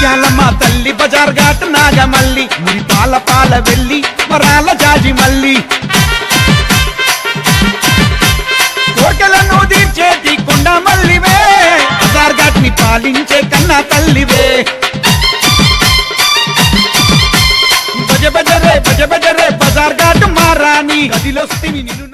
ముత్యాలమ్మ తల్లి బజార్ ఘాట్ నాగమల్లి మురిపాల పాల వెళ్ళి వరాల జాజి మల్లి కోటలను తీర్చేటి కొండ మల్లివే బజార్ ఘాట్ ని పాలించే కన్నా తల్లివే బజ బజరే బజార్ ఘాట్ మారాని గదిలొస్తివి నిన్ను